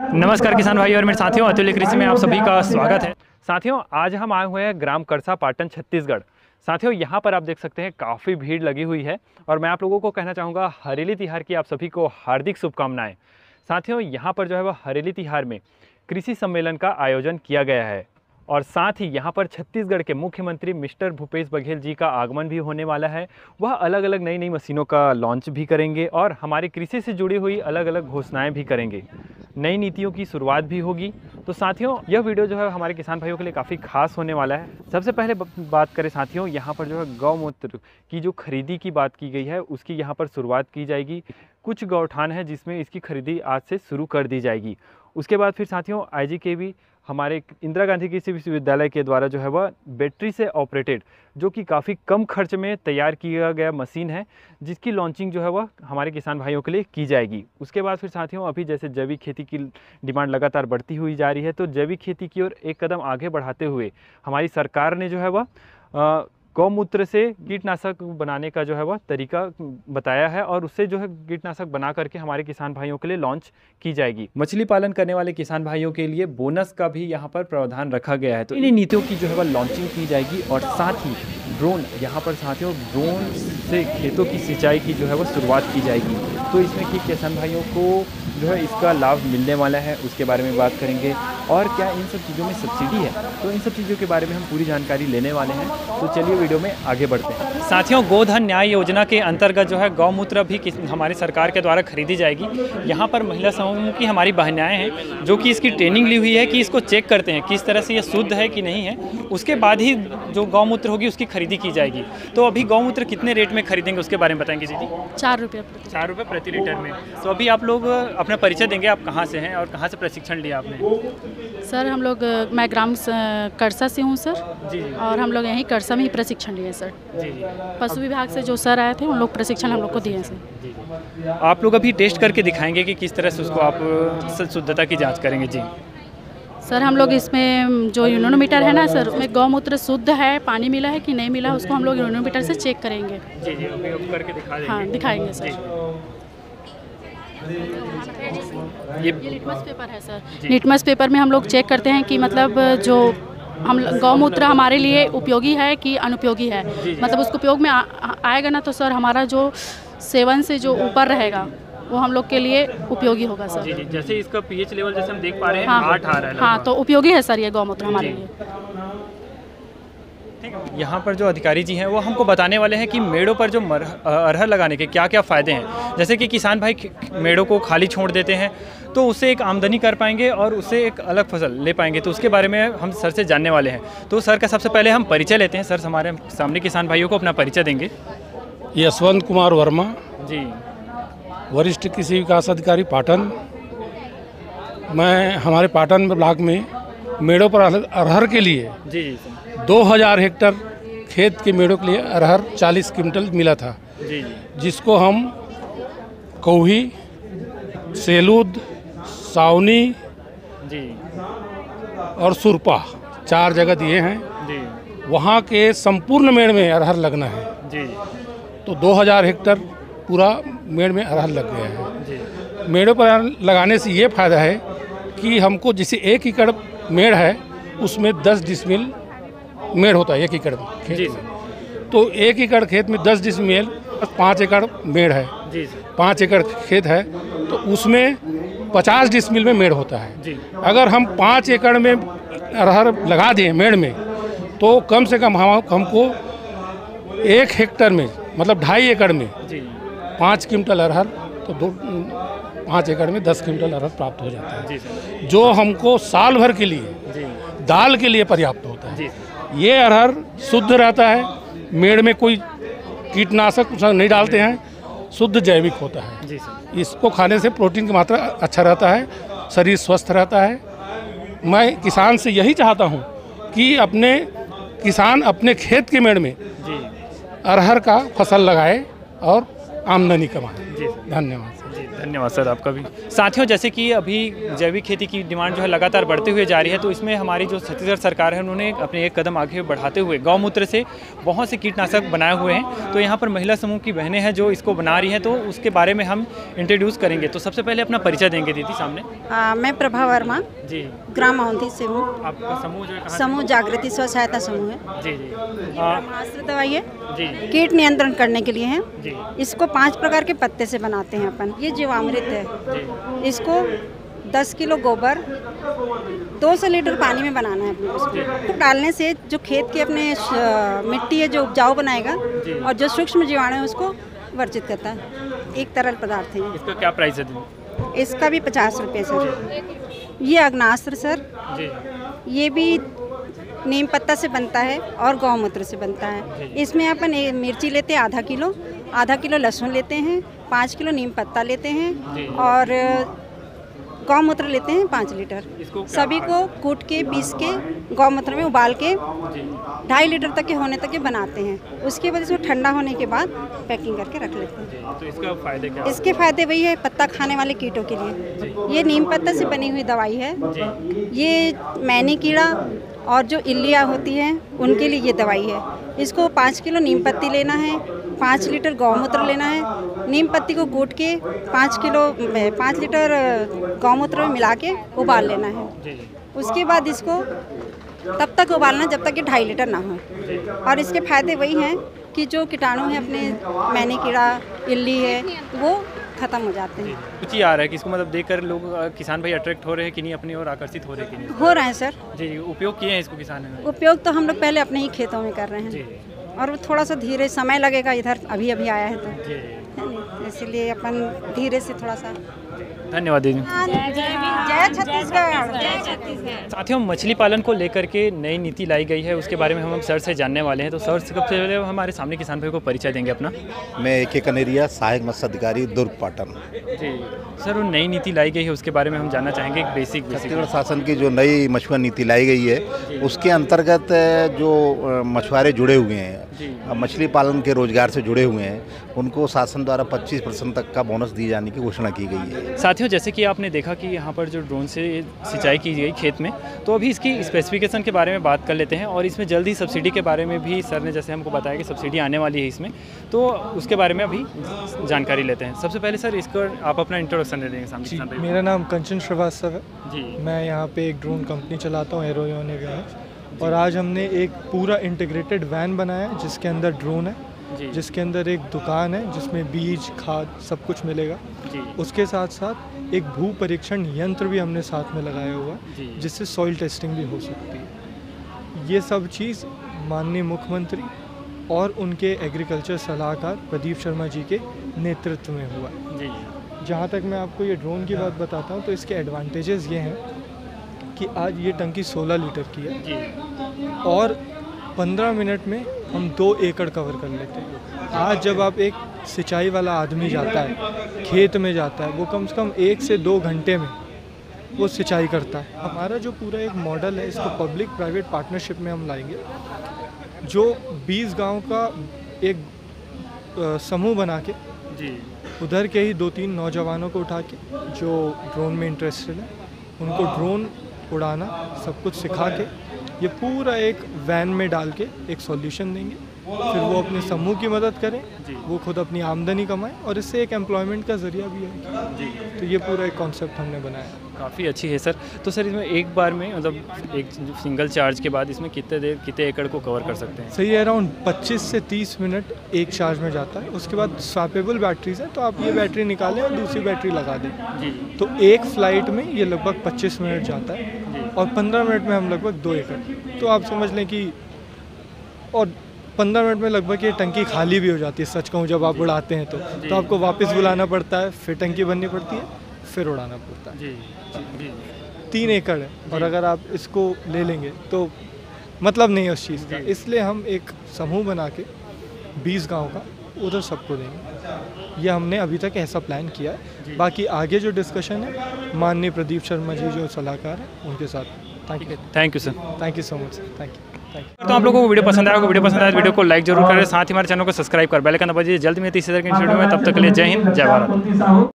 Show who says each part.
Speaker 1: नमस्कार किसान भाई और मेरे साथियों, अतुल्य कृषि में आप सभी का स्वागत है। साथियों, आज हम आए हुए हैं ग्राम करसा, पाटन, छत्तीसगढ़। साथियों, यहाँ पर आप देख सकते हैं काफ़ी भीड़ लगी हुई है और मैं आप लोगों को कहना चाहूँगा हरेली तिहार की आप सभी को हार्दिक शुभकामनाएं। साथियों, यहाँ पर जो है वह हरेली तिहार में कृषि सम्मेलन का आयोजन किया गया है और साथ ही यहाँ पर छत्तीसगढ़ के मुख्यमंत्री मिस्टर भूपेश बघेल जी का आगमन भी होने वाला है। वह अलग अलग नई नई मशीनों का लॉन्च भी करेंगे और हमारी कृषि से जुड़ी हुई अलग अलग घोषणाएं भी करेंगे। नई नीतियों की शुरुआत भी होगी। तो साथियों, यह वीडियो जो है हमारे किसान भाइयों के लिए काफ़ी खास होने वाला है। सबसे पहले बात करें साथियों, यहाँ पर जो है गौमूत्र की जो खरीदी की बात की गई है उसकी यहाँ पर शुरुआत की जाएगी। कुछ गौठान है जिसमें इसकी खरीदी आज से शुरू कर दी जाएगी। उसके बाद फिर साथियों IGKV हमारे इंदिरा गांधी कृषि विश्वविद्यालय के द्वारा जो है वह बैटरी से ऑपरेटेड, जो कि काफ़ी कम खर्च में तैयार किया गया मशीन है, जिसकी लॉन्चिंग जो है वह हमारे किसान भाइयों के लिए की जाएगी। उसके बाद फिर साथियों, अभी जैसे जैविक खेती की डिमांड लगातार बढ़ती हुई जा रही है, तो जैविक खेती की ओर एक कदम आगे बढ़ाते हुए हमारी सरकार ने जो है वह गौमूत्र से कीटनाशक बनाने का जो है वह तरीका बताया है और उससे जो है कीटनाशक बना करके हमारे किसान भाइयों के लिए लॉन्च की जाएगी। मछली पालन करने वाले किसान भाइयों के लिए बोनस का भी यहाँ पर प्रावधान रखा गया है। तो इन नीतियों की जो है वह लॉन्चिंग की जाएगी और साथ ही ड्रोन, यहाँ पर साथियों ड्रोन से खेतों की सिंचाई की जो है वह शुरुआत की जाएगी। तो इसमें कि किसान भाइयों को जो है इसका लाभ मिलने वाला है, उसके बारे में बात करेंगे और क्या इन सब चीज़ों में सब्सिडी है, तो इन सब चीज़ों के बारे में हम पूरी जानकारी लेने वाले हैं। तो चलिए वीडियो में आगे बढ़ते हैं। साथियों, गोधन न्याय योजना के अंतर्गत जो है गौमूत्र भी हमारी सरकार के द्वारा खरीदी जाएगी। यहाँ पर महिला समूह की हमारी बहनाएं हैं जो कि इसकी ट्रेनिंग ली हुई है कि इसको चेक करते हैं किस तरह से ये शुद्ध है कि नहीं है, उसके बाद ही जो गौमूत्र होगी उसकी खरीदी की जाएगी। तो अभी गौमूत्र कितने रेट में खरीदेंगे उसके बारे में बताएंगे दीदी?
Speaker 2: 4 रुपये
Speaker 1: प्रति लीटर में। तो अभी आप लोग अपना परिचय देंगे, आप कहाँ से हैं और कहाँ से प्रशिक्षण लिया आपने?
Speaker 2: सर हम लोग मैं ग्राम करसा से हूँ सर
Speaker 1: जी।
Speaker 2: और हम लोग यहीं करसा में ही प्रशिक्षण लिए सर।
Speaker 1: जी।
Speaker 2: पशु विभाग से जो सर आए थे उन लोग प्रशिक्षण हम लोग को दिए सर।
Speaker 1: जी। आप लोग अभी टेस्ट करके दिखाएंगे कि किस तरह से उसको आप शुद्धता की जांच करेंगे? जी
Speaker 2: सर, हम लोग इसमें जो यूनोमीटर है ना सर, उसमें गौमूत्र शुद्ध है, पानी मिला है कि नहीं मिला, उसको हम लोग यूनोमीटर से चेक करेंगे।
Speaker 1: जी जी, अभी करके दिखा देंगे।
Speaker 2: हाँ, दिखाएंगे सर।
Speaker 1: ये
Speaker 2: लिटमस पेपर है सर। लिटमस पेपर में हम लोग चेक करते हैं कि मतलब जो हम गौमूत्र हमारे लिए उपयोगी है कि अनुपयोगी है। मतलब उसको उपयोग में आएगा ना तो सर हमारा जो सेवन से जो ऊपर रहेगा वो हम लोग के लिए उपयोगी होगा सर।
Speaker 1: जी जी, जैसे इसका pH लेवल जैसे हम देख पा रहे हैं
Speaker 2: हाँ,
Speaker 1: 8 आ रहा है।
Speaker 2: हाँ, तो उपयोगी है सर ये गौमूत्र हमारे लिए।
Speaker 1: यहाँ पर जो अधिकारी जी हैं वो हमको बताने वाले हैं कि मेड़ों पर जो अरहर लगाने के क्या क्या फ़ायदे हैं। जैसे कि किसान भाई मेड़ों को खाली छोड़ देते हैं तो उससे एक आमदनी कर पाएंगे और उससे एक अलग फसल ले पाएंगे, तो उसके बारे में हम सर से जानने वाले हैं। तो सर का सबसे पहले हम परिचय लेते हैं। सर हमारे सामने किसान भाइयों को अपना परिचय देंगे।
Speaker 3: यशवंत कुमार वर्मा
Speaker 1: जी,
Speaker 3: वरिष्ठ कृषि विकास अधिकारी पाटन। मैं हमारे पाटन ब्लॉक में मेड़ों पर अरहर के लिए
Speaker 1: जी
Speaker 3: 2000 हेक्टर खेत के मेड़ों के लिए अरहर 40 क्विंटल मिला था,
Speaker 1: जी,
Speaker 3: जिसको हम कौही, सेलूद, सावनी
Speaker 1: जी
Speaker 3: और सुरपा 4 जगह दिए हैं।
Speaker 1: जी
Speaker 3: वहाँ के संपूर्ण मेड़ में अरहर लगना है।
Speaker 1: जी,
Speaker 3: तो 2000 हेक्टर पूरा मेड़ में अरहर लग गया है।
Speaker 1: जी
Speaker 3: मेड़ों पर अरहर लगाने से ये फायदा है कि हमको जैसे 1 एकड़ मेड़ है उसमें 10 डिसमिल मेड़ होता है 1 एकड़ खेत
Speaker 1: जी
Speaker 3: में। तो 1 एकड़ खेत में 10 डिसमिल 5 एकड़ मेड़ है।
Speaker 1: जी
Speaker 3: 5 एकड़ खेत है तो उसमें 50 डिसमिल में मेड़ होता है।
Speaker 1: जी।
Speaker 3: अगर हम 5 एकड़ में अरहर लगा दें मेड़ में तो कम से कम हमको 1 हेक्टर में मतलब 2.5 एकड़ में 5 क्विंटल अरहर, तो 5 एकड़ में 10 क्विंटल अरहर प्राप्त हो जाता है, जो हमको साल भर के लिए दाल के लिए पर्याप्त होता है। ये अरहर शुद्ध रहता है, मेड़ में कोई कीटनाशक नहीं डालते हैं, शुद्ध जैविक होता है। इसको खाने से प्रोटीन की मात्रा अच्छा रहता है, शरीर स्वस्थ रहता है। मैं किसान से यही चाहता हूँ कि किसान अपने खेत के मेड़ में अरहर का फसल लगाए और आमदनी कमाए। धन्यवाद।
Speaker 1: धन्यवाद सर आपका भी। साथियों, जैसे कि अभी जैविक खेती की डिमांड जो है लगातार बढ़ती हुई जा रही है, तो इसमें हमारी जो छत्तीसगढ़ सरकार है उन्होंने अपने एक कदम आगे बढ़ाते हुए गौमूत्र से बहुत से कीटनाशक बनाए हुए हैं। तो यहाँ पर महिला समूह की बहनें हैं जो इसको बना रही हैं, तो उसके बारे में हम इंट्रोड्यूस करेंगे। तो सबसे पहले अपना परिचय देंगे दीदी सामने।
Speaker 4: मैं प्रभा वर्मा
Speaker 1: जी,
Speaker 4: ग्राम अवंती से हूँ।
Speaker 1: आपका समूह जो है कहाँ से?
Speaker 4: समूह जागृति स्व सहायता समूह है।
Speaker 1: जी जी
Speaker 4: ब्रह्मास्त्र दवाई है,
Speaker 1: जी
Speaker 4: कीट नियंत्रण करने के लिए है।
Speaker 1: जी
Speaker 4: इसको 5 प्रकार के पत्ते से बनाते हैं अपन। ये जीवामृत है।
Speaker 1: जी
Speaker 4: इसको 10 किलो गोबर 200 लीटर पानी में बनाना है अपने को। तो डालने से जो खेत के अपने मिट्टी है जो उपजाऊ बनाएगा और जो सूक्ष्म जीवाणु है उसको वर्जित करता है। एक तरल पदार्थ है।
Speaker 1: इसका क्या प्राइस है दीदी?
Speaker 4: इसका भी 50 रुपये सर। ये अग्नास्त्र सर,
Speaker 1: जी
Speaker 4: ये भी नीम पत्ता से बनता है और गौमूत्र से बनता है। इसमें अपन मिर्ची लेते हैं आधा किलो लहसुन लेते हैं, 5 किलो नीम पत्ता लेते हैं और गौमूत्र लेते हैं 5 लीटर। सभी को कूट के पीस के गौमूत्र में उबाल के 2.5 लीटर तक के होने तक के बनाते हैं। उसके बाद इसको ठंडा होने के बाद पैकिंग करके रख लेते हैं।
Speaker 1: तो इसका फायदे क्या?
Speaker 4: इसके फायदे वही है पत्ता खाने वाले कीटों के लिए। ये नीम पत्ता से बनी हुई दवाई है। ये मैनी कीड़ा और जो इल्लियाँ होती हैं उनके लिए ये दवाई है। इसको 5 किलो नीम पत्ती लेना है, 5 लीटर गौमूत्र लेना है। नीम पत्ती को कूट के 5 लीटर गौमूत्र में मिला के उबाल लेना है। उसके बाद इसको तब तक उबालना जब तक कि 2.5 लीटर ना हो। और इसके फायदे वही हैं कि जो कीटाणु हैं अपने मैनी कीड़ा इल्ली है वो खत्म हो जाते हैं।
Speaker 1: कुछ ही आ रहा है कि इसको मतलब देखकर लोग किसान भाई अट्रैक्ट हो रहे हैं कि नहीं, अपनी ओर आकर्षित हो रहे हैं कि नहीं?
Speaker 4: हो रहे हैं सर।
Speaker 1: जी, उपयोग किए हैं इसको किसान ने?
Speaker 4: उपयोग तो हम लोग पहले अपने ही खेतों में कर रहे हैं।
Speaker 1: जी
Speaker 4: और वो थोड़ा सा धीरे समय लगेगा, इधर अभी आया है तो
Speaker 1: जी,
Speaker 4: इसलिए अपन धीरे से थोड़ा सा।
Speaker 1: धन्यवाद दीदी।
Speaker 4: जय छत्तीसगढ़।
Speaker 1: साथियों, मछली पालन को लेकर के नई नीति लाई गई है, उसके बारे में हम सर से जानने वाले हैं। तो सर सबसे पहले हमारे सामने किसान भाई को परिचय देंगे अपना।
Speaker 5: मैं AK कनेरिया, सहायक मत्स्य अधिकारी, दुर्ग पाटन।
Speaker 1: जी सर, वो नई नीति लाई गई है उसके बारे में हम जानना चाहेंगे। एक बेसिक
Speaker 5: छत्तीसगढ़ शासन की जो नई मछुआ नीति लाई गई है उसके अंतर्गत जो मछुआरे जुड़े हुए हैं, मछली पालन के रोजगार से जुड़े हुए हैं, उनको शासन द्वारा 25% तक का बोनस दिए जाने की घोषणा की गई है।
Speaker 1: साथियों, जैसे कि आपने देखा कि यहाँ पर जो ड्रोन से सिंचाई की गई खेत में, तो अभी इसकी स्पेसिफिकेशन के बारे में बात कर लेते हैं। और इसमें जल्दी सब्सिडी के बारे में भी सर ने जैसे हमको बताया कि सब्सिडी आने वाली है इसमें, तो उसके बारे में अभी जानकारी लेते हैं। सबसे पहले सर इसको आप अपना इंट्रोडक्शन दे देंगे सामने किसान भाई।
Speaker 6: मेरा नाम कंचन श्रीवास्तव है
Speaker 1: जी।
Speaker 6: मैं यहाँ पे एक ड्रोन कंपनी चलाता हूँ, एरोयोनिक। और आज हमने एक पूरा इंटीग्रेटेड वैन बनाया है जिसके अंदर ड्रोन है, जिसके अंदर एक दुकान है जिसमें बीज खाद सब कुछ मिलेगा। उसके साथ साथ एक भू परीक्षण यंत्र भी हमने साथ में लगाया हुआ है जिससे सॉइल टेस्टिंग भी हो सकती है। ये सब चीज़ माननीय मुख्यमंत्री और उनके एग्रीकल्चर सलाहकार प्रदीप शर्मा जी के नेतृत्व में हुआ है। जहाँ तक मैं आपको ये ड्रोन की बात बताता हूँ तो इसके एडवांटेजेस ये हैं कि आज ये टंकी 16 लीटर की है और 15 मिनट में हम 2 एकड़ कवर कर लेते हैं। आज जब आप एक सिंचाई वाला आदमी जाता है खेत में जाता है, वो कम से कम 1 से 2 घंटे में वो सिंचाई करता है। हमारा जो पूरा एक मॉडल है इसको पब्लिक प्राइवेट पार्टनरशिप में हम लाएंगे, जो 20 गांव का एक समूह बना के उधर के ही 2-3 नौजवानों को उठा के जो ड्रोन में इंटरेस्टेड है उनको ड्रोन उड़ाना सब कुछ सिखा के ये पूरा एक वैन में डाल के एक सॉल्यूशन देंगे। फिर वो अपने समूह की मदद करें, वो खुद अपनी आमदनी कमाएं और इससे एक एम्प्लॉयमेंट का जरिया भी है। तो ये पूरा एक कॉन्सेप्ट हमने बनाया।
Speaker 1: काफ़ी अच्छी है सर। तो सर इसमें एक बार में मतलब एक सिंगल चार्ज के बाद इसमें कितने एकड़ को कवर कर सकते हैं?
Speaker 6: सही है, अराउंड 25 से 30 मिनट एक चार्ज में जाता है। उसके बाद स्वैपेबल बैटरीज है, तो आप ये बैटरी निकालें और दूसरी बैटरी लगा दें। तो एक फ्लाइट में ये लगभग 25 मिनट जाता है और 15 मिनट में हम लगभग 2 एकड़। तो आप समझ लें कि और 15 मिनट में लगभग ये टंकी खाली भी हो जाती है। सच कहूँ जब आप उड़ाते हैं तो आपको वापस बुलाना पड़ता है, फिर टंकी भरनी पड़ती है, फिर उड़ाना पड़ता है। 3 एकड़ है और अगर आप इसको ले लेंगे तो मतलब नहीं है उस चीज़ का। इसलिए हम एक समूह बना के 20 गांव का उधर सबको देंगे। ये हमने अभी तक ऐसा प्लान किया है। बाकी आगे जो डिस्कशन है माननीय प्रदीप शर्मा जी जो सलाहकार हैं उनके साथ।
Speaker 1: Thank you sir.
Speaker 6: Thank you so much sir. Thank you.
Speaker 1: तो आप लोगों को वीडियो पसंद आया, वीडियो को लाइक जरूर करें, साथ ही हमारे चैनल को सब्सक्राइब कर बेल आइकन दबाइए। जल्दी में तीसरी तरह की वीडियो में, तब तक के लिए जय हिंद, जय भारत।